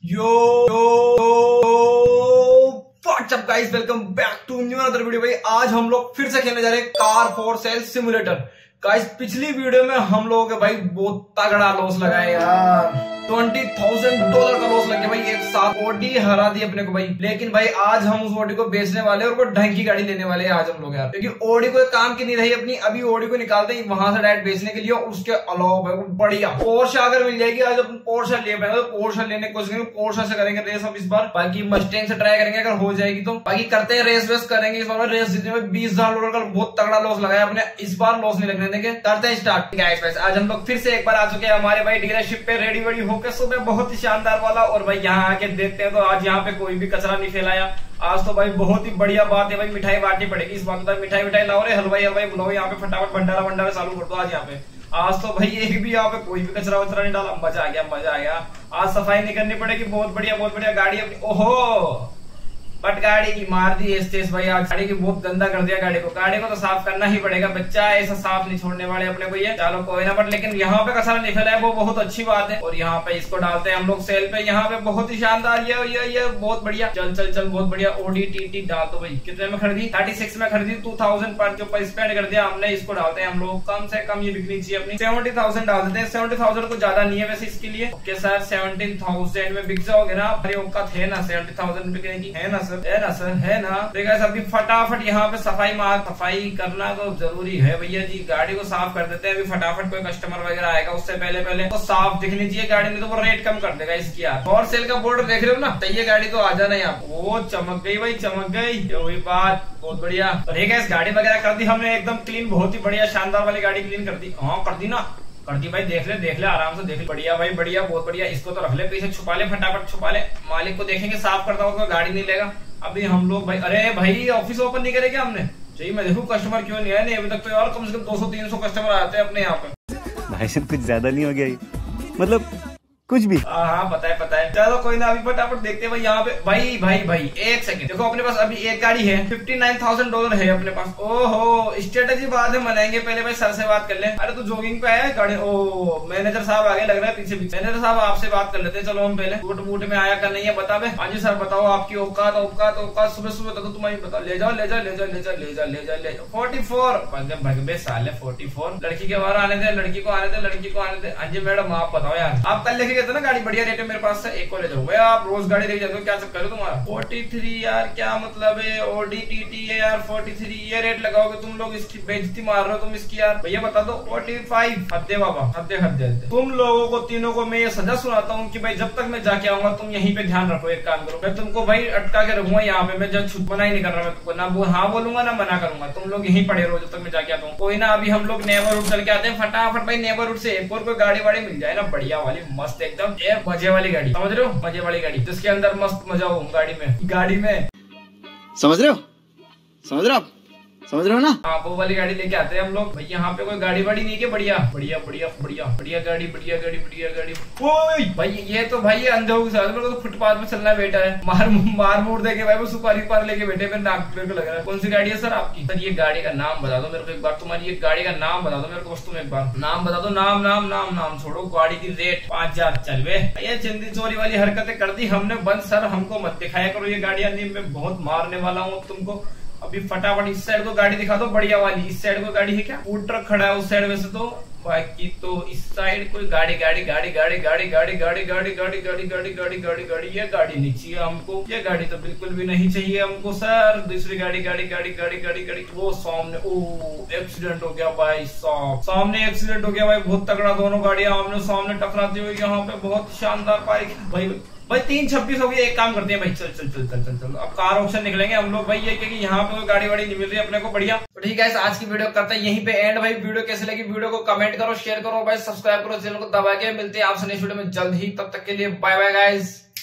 Yo what's up guys, welcome back to new another video. भाई आज हम लोग फिर से खेलने जा रहे हैं car for sale simulator. Guys पिछली वीडियो में हम लोगों के भाई बहुत तगड़ा लॉस लगाया यार, $20,000 का लॉस लग गया भाई एक साथ। ओडी हरा दी अपने को भाई। लेकिन भाई आज हम उस ओडी को बेचने वाले और वो ढंग की गाड़ी लेने वाले हैं आज हम लोग यार, क्योंकि ओडी को काम की नहीं रही अपनी। अभी ओडी को निकालते हैं वहां से डायरेक्ट बेचने के लिए। उसके अलावा भाई बढ़िया पोर्शे अगर मिल जाएगी आज अपन पोर्शे ले पाएंगे तो पोर्शे लेने की कोशिश करेंगे। पोर्शे से करेंगे रेस हम इस बार, बाकी मस्टैंग से ट्राई करेंगे अगर हो जाएगी तो। बाकी करते हैं रेस वेस करेंगे इस बार। रेस जीतने में $20,000 का बहुत तगड़ा लॉस लगाया अपने, इस बार लॉस नहीं लगने देंगे। करते हैं स्टार्ट गाइस। आज हम लोग फिर से एक बार आ चुके हैं हमारे भाई डीलरशिप पे रेडी वेडी होकर सुबह, बहुत ही शानदार वाला। और भाई यहाँ आके देखते हैं तो आज यहाँ पे कोई भी कचरा नहीं फैलाया। आज तो भाई बहुत ही बढ़िया बात है भाई, मिठाई बांटनी पड़ेगी इस बात। मिठाई लाओ रे, हलवाई बुलाओ यहाँ पे, फटाफट भंडारा चालू कर दो आज यहाँ पे। आज तो भाई एक भी यहाँ पे कोई भी कचरा वचरा नहीं डाला। मजा आ गया। आज सफाई नहीं करनी पड़ेगी। बहुत बढ़िया गाड़ी अपनी। ओहो बट गाड़ी की मार दी तेज भाई। आज गाड़ी की बहुत गंदा कर दिया गाड़ी को तो साफ करना ही पड़ेगा। बच्चा ऐसा साफ नहीं छोड़ने वाले अपने को ये। चलो कोई ना, बट लेकिन यहाँ पे कचरा नहीं फैला है वो बहुत अच्छी बात है। और यहाँ पे इसको डालते हैं हम लोग सेल पे। यहाँ पे बहुत ही शानदार ये बहुत बढ़िया। चल बहुत बढ़िया। ओडी टी डाल दो भाई। कितने में खरीदी? 36 में खरीदी। 2,000 के ऊपर स्पेंड कर दिया हमने। इसको डालते हैं हम लोग। कम से कम ये बिकनी चाहिए अपनी। 70,000 डाल देते हैं। 70,000 को ज्यादा नहीं है वैसे इसके लिए। ओके सर 17,000 में बिक जाओगे ना? अरे औकात है ना 70,000 बिकने की? है ना सर है ना। देखा अभी फटाफट यहाँ पे सफाई करना तो जरूरी है भैया जी। गाड़ी को साफ कर देते हैं अभी फटाफट। कोई कस्टमर वगैरह आएगा उससे पहले तो साफ दिखनी चाहिए गाड़ी में, तो वो रेट कम कर देगा इसकी यार। और सेल का बोर्ड देख रहे हो ना, तो ये गाड़ी तो आ जाना यहाँ। वो चमक गई भाई, चमक गई। वही बात, बहुत बढ़िया। तो ठीक है, इस गाड़ी वगैरह कर दी हमने एकदम क्लीन। बहुत ही बढ़िया शानदार वाली गाड़ी क्लीन कर दी। हाँ कर दी ना, कर दी भाई। देख ले आराम से देख ले। बढ़िया भाई बढ़िया, बहुत बढ़िया। इसको तो रख ले पीछे, छुपा ले फटाफट, छुपा ले। मालिक को देखेंगे साफ करता होगा, गाड़ी नहीं लेगा अभी हम लोग भाई। अरे भाई ऑफिस ओपन नहीं करेगा हमने? चाहिए मैं देखूं कस्टमर क्यों नहीं आया। नहीं अभी तक तो यार कम से कम 200-300 कस्टमर आते हैं अपने यहाँ पे। भाई साहब कुछ ज्यादा नहीं हो गया ये? मतलब कुछ भी? हाँ पता है। चलो कोई ना, अभी फटाफट देखते हैं भाई यहाँ पे। भाई एक सेकंड देखो, अपने पास अभी एक गाड़ी है। $59,000 है अपने पास। ओहो स्ट्रेटेजी बाद में मनाएंगे, पहले भाई सर से बात कर ले। अरे तू जॉगिंग पे आया है गाड़ी? ओ मैनेजर साहब आगे लग रहा है पीछे। मैनेजर साहब आपसे बात कर लेते हैं। चलो हम पहले बूट में आया कर नहीं है बता। हाँ जी सर बताओ, आपकी औकात सुबह तो तुम्हारी बताओ। ले जाओ 44 साल है। 44 लड़की के बाहर आने दे, लड़की को आने दे। हाँ जी मैडम आप बताओ यार, आप कल लेके गए थे ना गाड़ी? बढ़िया रेट है मेरे पास से, एक को ले जाओ भाई। आप रोज गाड़ी लेके जाते हो, क्या चक्कर है तुम्हारा? 43 यार क्या मतलब है? ओडी टी है यार 43। ये रेट लगाओगे तुम लोग? इसकी बेइज्जती मार रहे हो तुम इसकी यार। भैया बता दो 45। हद्दे बाबा हद्दे। तुम लोगों को तीनों को मैं ये सजा सुनाता हूँ कि भाई जब तक मैं जाके आऊंगा तुम यहीं पे ध्यान रखो। एक काम करो, मैं तुमको भाई अटका के रखूंगा यहाँ पे। मैं जब छुट मना ही नहीं कर रहा, मैं तुमको ना हाँ बोलूंगा ना मना करूंगा। तुम लोग यहीं पड़े रहो जब तक मैं जाके आता हूँ। कोई ना, अभी हम लोग नेबरहुड चल के आते हैं फटाफट भाई। नेबरहुड से एक और कोई गाड़ी वाड़ी मिल जाए ना बढ़िया वाली, मस्त एकदम मजे वाली गाड़ी। समझ रहे हो? मजे वाली गाड़ी जिसके अंदर मस्त मजा हो गाड़ी में। समझ रहे हो ना? हाँ वो वाली गाड़ी लेके आते हैं हम लोग भाई। यहाँ पे कोई गाड़ी वाड़ी नहीं है? बढ़िया गाड़ी। ओए भाई ये तो भाई अंधे के साथ तो फुटपाथ पे चलना बैठा है। मार मोड़ देके भाई वो सुपारी पार लेके बैठे। मेरे नाक को लग रहा है। कौन सी गाड़ी है सर आपकी? सर ये गाड़ी का नाम बता दो मेरे को एक बार। तुम्हारी ये गाड़ी का नाम बता दो मेरे को, तुम एक बार नाम बता दो। नाम छोड़ो, गाड़ी की रेट 5,000 चल वे। ये चिंदी चोरी वाली हरकतें कर दी हमने बंद। सर हमको मत दिखाया करो ये गाड़ियां, मैं बहुत मारने वाला हूँ तुमको। अभी फटाफट इस साइड को गाड़ी दिखा दो बढ़िया वाली। इस साइड को गाड़ी है क्या? फूड ट्रक खड़ा है उस साइड वैसे तो। बाकी तो इस साइड कोई गाड़ी। ये गाड़ी नहीं चाहिए हमको। ये गाड़ी तो बिल्कुल भी नहीं चाहिए हमको सर। दूसरी गाड़ी। वो सामने एक्सीडेंट हो गया भाई साहब। सामने एक्सीडेंट हो गया भाई बहुत तगड़ा। दोनों गाड़ियां आमने सामने टकराती हुई यहाँ पे। बहुत शानदार बाइक भाई 3:26 हो गई। एक काम करते हैं भाई, चल अब कार ऑप्शन निकलेंगे हम लोग भाई। ये क्योंकि यहाँ पे कोई गाड़ी वाड़ी नहीं मिल रही अपने को। बढ़िया तो ठीक है, आज की वीडियो करते हैं यहीं पे एंड भाई। वीडियो कैसे लगी वीडियो को कमेंट करो, शेयर करो भाई, सब्सक्राइब करो, चैनल को दबा के। मिलते हैं आपसे नेक्स्ट वीडियो में जल्द ही। तब तक के लिए बाय बाय गाइस।